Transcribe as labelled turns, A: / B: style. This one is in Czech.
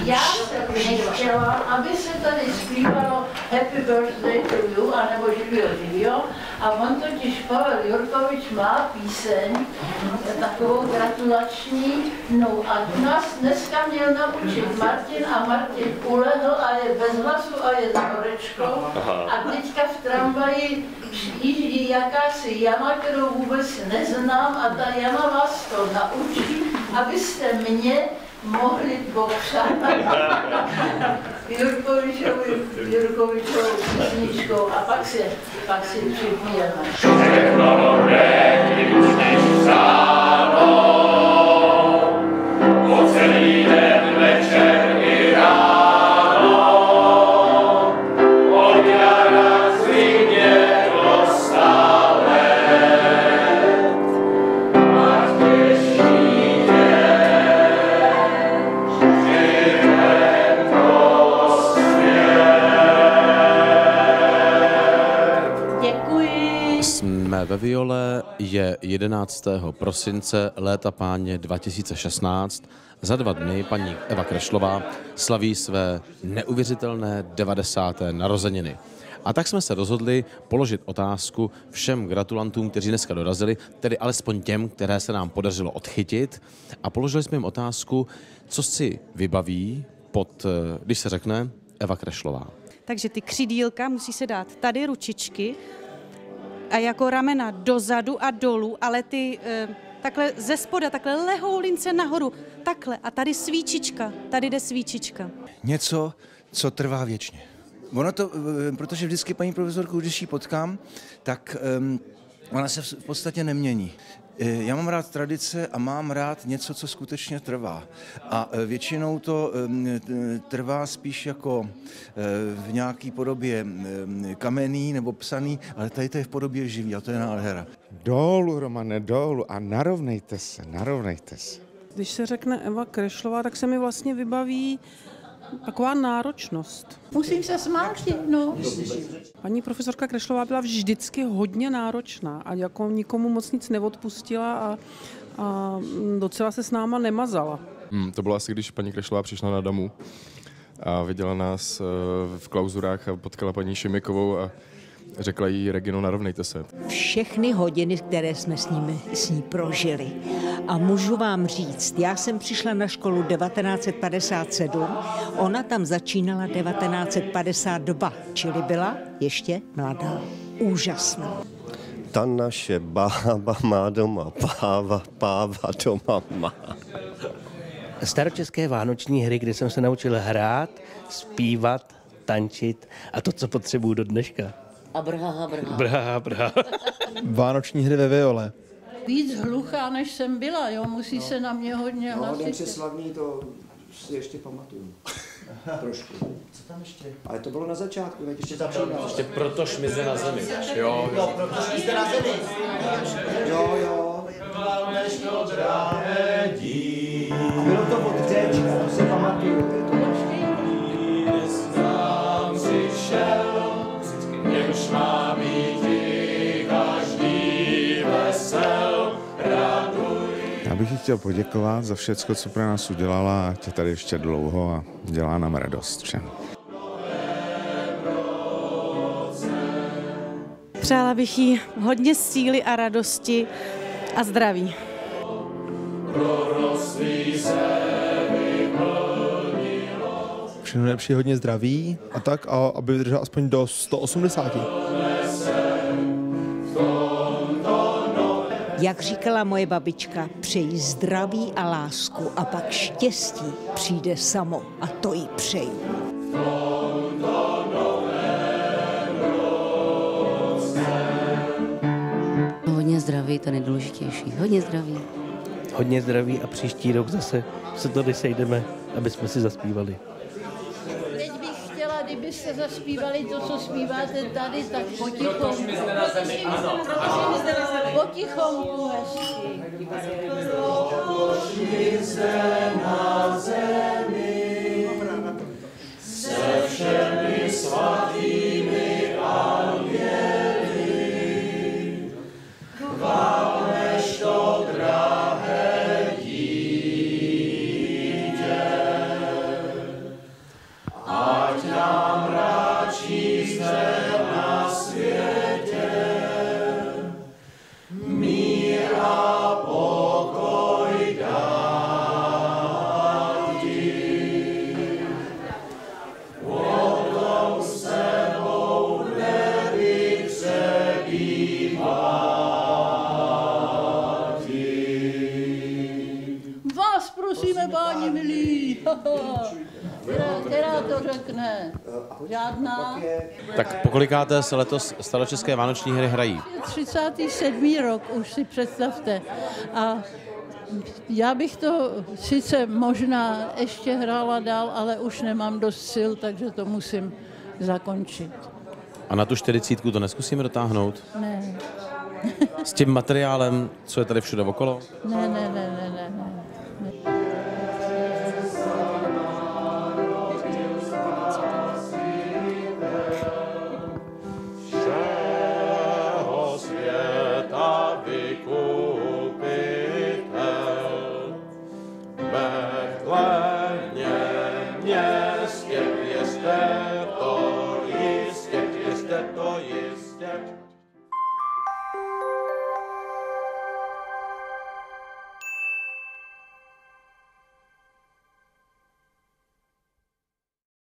A: Já jsem nechtěla, aby se tady zpívalo Happy Birthday to you, anebo živio, a on totiž Pavel Jurkovič má píseň, takovou gratulační, no a nás dneska měl naučit Martin a Martin ulehl a je bez hlasu a je s horečkou a teďka v tramvaji jíždí jakási Jana, kterou vůbec neznám a ta Jana vás to naučí, abyste mě mohli popřát Jurkovičovou písničkou a pak si připijeme.
B: Všechno bude, když než vstáno, po celý den, večer i ráno, od jara zvyknělo stále, ať těší tě, živem
A: Děkuji.
C: Jsme ve Viole, je 11. prosince léta páně 2016. Za 2 dny paní Eva Krešlová slaví své neuvěřitelné 90. narozeniny. A tak jsme se rozhodli položit otázku všem gratulantům, kteří dneska dorazili, tedy alespoň těm, které se nám podařilo odchytit. A položili jsme jim otázku, co si vybaví když se řekne Eva Krešlová.
D: Takže ty křidílka musí se dát tady ručičky a jako ramena dozadu a dolů, ale ty takhle ze spoda, takhle lehoulince nahoru, takhle a tady svíčička, tady jde svíčička.
E: Něco, co trvá věčně. Ono to, protože vždycky paní profesorku, když ji potkám, tak ona se v podstatě nemění. Já mám rád tradice a mám rád něco, co skutečně trvá. A většinou to trvá spíš jako v nějaké podobě kamenný nebo psaný, ale tady to je v podobě živý a to je nádhera.
F: Dolů, Romane, dolů a narovnejte se, narovnejte se.
G: Když se řekne Eva Krešlová, tak se mi vlastně vybaví taková náročnost.
A: Musím se smát, no.
G: Paní profesorka Krešlová byla vždycky hodně náročná a jako nikomu moc nic neodpustila a docela se s náma nemazala.
H: To bylo asi, když paní Krešlová přišla na Damu a viděla nás v klauzurách a potkala paní Šimikovou a řekla jí: Regino, narovnejte se.
I: Všechny hodiny, které jsme s ní prožili. A můžu vám říct, já jsem přišla na školu 1957, ona tam začínala 1952, čili byla ještě mladá. Úžasná.
J: Ta naše bába má doma páva doma má.
K: Staročeské vánoční hry, kde jsem se naučil hrát, zpívat, tančit a to, co potřebuju do dneška.
I: A brha.
K: Brha.
L: Vánoční hry ve Viole.
A: Víc hluchá, než jsem byla, jo, musí se na mě hodně hlasit.
M: Den slavný, to si ještě pamatuju. Trošku.
K: Co tam ještě?
M: Ale to bylo na začátku, tak ještě začínalo.
C: Ještě proto šmize na zemi.
M: Jo, proto šmize na zemi. Jo. A bylo to od Dčka, to si pamatuju.
B: Němž má být každý vesel, raduj.
F: Já bych jí chtěl poděkovat za všecko, co pro nás udělala, ať je tady ještě dlouho a dělá nám radost všem.
D: Přála bych jí hodně síly a radosti a zdraví.
L: Všechno nejlepší, hodně zdraví a tak, a aby vydržel aspoň do 180.
I: Jak říkala moje babička, přeji zdraví a lásku a pak štěstí přijde samo a to jí přeji.
N: Hodně zdraví, to nejdůležitější. Hodně zdraví.
K: Hodně zdraví a příští rok zase se tady sejdeme, aby jsme si zaspívali.
A: Teď bych chtěla, kdybyste zaspívali to, co zpíváte tady, tak potichomku. Potichomku hezky.
B: Na zemi se všemi svatými anděli, chválneš to drahé dítě.
A: která to řekne? Žádná.
C: Tak pokolikáté se letos staročeské vánoční hry hrají?
A: 37. rok, už si představte. A já bych to sice možná ještě hrála dál, ale už nemám dost sil, takže to musím zakončit.
C: A na tu 40 to neskusíme dotáhnout?
A: Ne.
C: S tím materiálem, co je tady všude okolo?
A: Ne.
B: Všeho světa vykupitel, Betlémě městě, jistě to jistě.